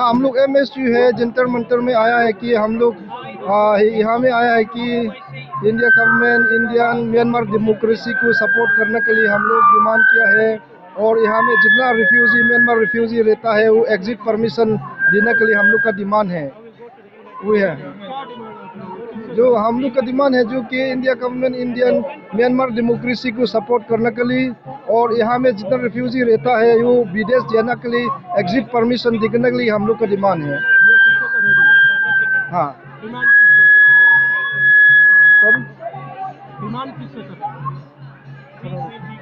हम लोग MSU है जंतर मंतर में आया है कि हम लोग यहाँ में आया है कि India government Indian Myanmar democracy को सपोर्ट करने के लिए हम लोग डिमांड किया है। और यहाँ में जितना रिफ्यूजी म्यांमार रिफ्यूजी रहता है वो एग्जिट परमिशन देने के लिए हम लोग का डिमांड है। वो है जो हम लोग का डिमांड है, जो कि India government Indian Myanmar democracy को सपोर्ट करने के लिए और यहाँ में जितना रिफ्यूजी रहता है वो विदेश जाने के लिए एग्जिट परमिशन देने के लिए हम लोग का डिमांड है। हाँ सर, डिमांड किससे कर रहे हैं?